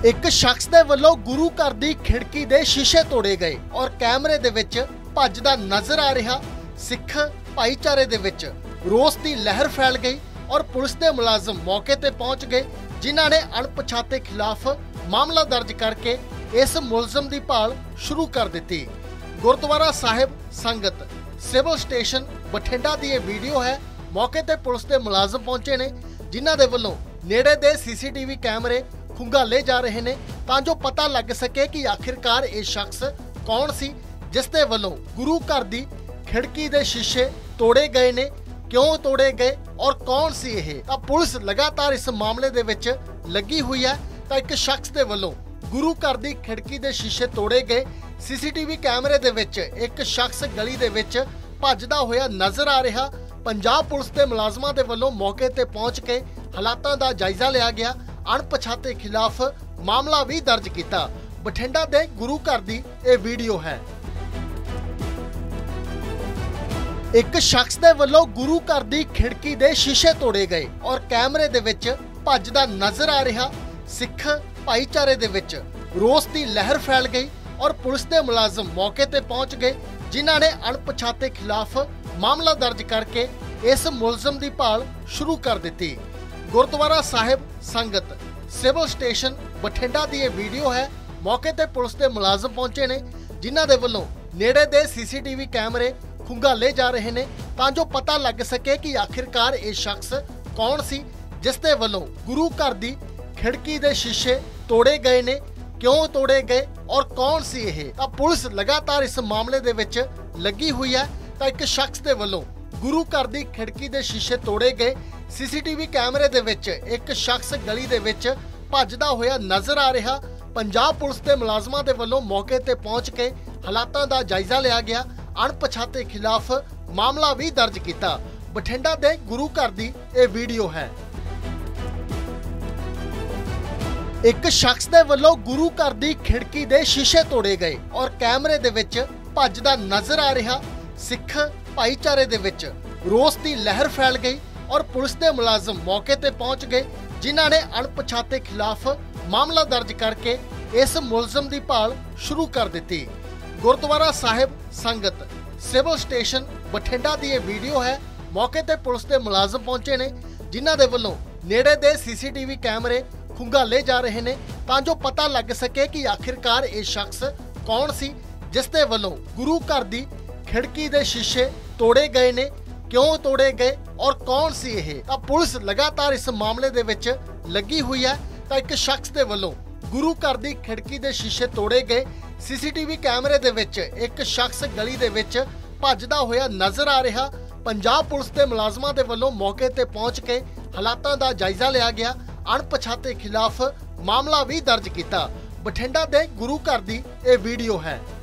एक शख्स दे वल्लों गुरु घर दी खिड़की दे शीशे तोड़े गए और कैमरे दे विच भजदा नजर आ रहा सिख भाईचारे दे विच रोस दी लहर फैल गई और पुलिस दे मुलाजम मौके ते पहुंच गए, जिन्हां ने अणपछाते खिलाफ मामला दर्ज करके इस मुलजम दी भाल शुरू कर दी। गुरुद्वारा साहिब संगत सिविल स्टेशन बठिंडा दी यह वीडियो है। मौके ते पुलिस दे मुलाजम पहुंचे ने, जिन्हां दे वल्लों नेड़े दे सीसीटीवी कैमरे खुंगाले जा रहे ने तां जो पता लग सके कि आखिरकार ये शख्स कौन सी जिस दे वल्लों गुरु घर दी खिड़की दे शीशे तोड़े गए ने, क्यों तोड़े गए और कौन सी यह। तां पुलिस लगातार इस मामले दे विच लगी हुई है। तां एक शख्स दे वल्लों गुरु घर दी खिड़की दे शीशे तोड़े गए। सीसीटीवी कैमरे दे विच एक शख्स गली दे विच भजदा होया नजर आ रहा। पंजाब पुलिस के मुलाजमां दे वल्लों मौके ते पहुंच के हालातां दा जायजा लिया गया। अणपछाते खिलाफ मामला भी दर्ज किया। बठिंडा दे गुरु घर दी यह वीडियो है। एक शख्स दे वल्लों गुरु घर दी खिड़की दे शीशे तोड़े गए और कैमरे दे विच भजदा नजर आ रहा सिख भाईचारे दे विच रोस दी लहर फैल गई और पुलिस दे मुलाजम मौके ते पहुंच गए, जिन्हां ने अणपछाते खिलाफ मामला दर्ज करके इस मुलजम दी भाल शुरू कर दी। गुरुद्वारा साहिब संगत सिविल स्टेशन बठिंडा दी यह वीडियो है। मौके ते पुलिस दे मुलाजम पहुंचे ने, जिन्हां दे वल्लों नेड़े दे सीसीटीवी कैमरे खुंगाले जा रहे ने तां जो पता लग सके कि आखिरकार ये शख्स कौन सी जिस दे वल्लों गुरु घर दी खिड़की दे शीशे तोड़े गए ने, क्यों तोड़े गए और कौन सी यह। तां पुलिस लगातार इस मामले दे विच लगी हुई है। तां एक शख्स दे वल्लों गुरु घर दी खिड़की दे शीशे तोड़े गए। सीसीटीवी कैमरे दे विच एक शख्स गली दे विच भजदा होया नजर आ रहा। पंजाब पुलिस के मुलाजमां दे वल्लों मौके ते पहुंच के हालातां दा जायजा लिया गया। अणपछाते खिलाफ मामला भी दर्ज किया। बठिंडा दे गुरु घर दी यह वीडियो है। एक शख्स दे वल्लों गुरु घर दी खिड़की दे शीशे तोड़े गए और कैमरे दे विच भजदा नजर आ रहा सिख भाईचारे दे विच रोस दी लहर फैल गई और पुलिस दे मुलाजम मौके ते पहुंच गए, जिन्हां ने अणपछाते खिलाफ मामला दर्ज करके इस मुलजम दी भाल शुरू कर दी। गुरुद्वारा साहिब संगत सिविल स्टेशन बठिंडा दी यह वीडियो है। मौके ते पुलिस दे मुलाजम पहुंचे ने, जिन्हां दे वल्लों नेड़े दे सीसीटीवी कैमरे खुंगाले जा रहे ने तां जो पता लग सके कि आखिरकार ये शख्स कौन सी जिस दे वल्लों गुरु घर दी खिड़की दे शीशे तोड़े गए ने, क्यों तोड़े गए और कौन सी यह। तां पुलिस लगातार इस मामले दे विच लगी हुई है। तां एक शख्स दे वल्लों गुरु घर दी खिड़की दे शीशे तोड़े गए। सीसीटीवी कैमरे दे विच एक शख्स गली दे विच भजदा होया नजर आ रहा। पंजाब पुलिस के मुलाजमां दे वल्लों मौके ते पहुंच के हालातां दा जायजा लिया गया। अणपछाते खिलाफ मामला भी दर्ज किया। बठिंडा दे गुरु घर दी यह वीडियो है।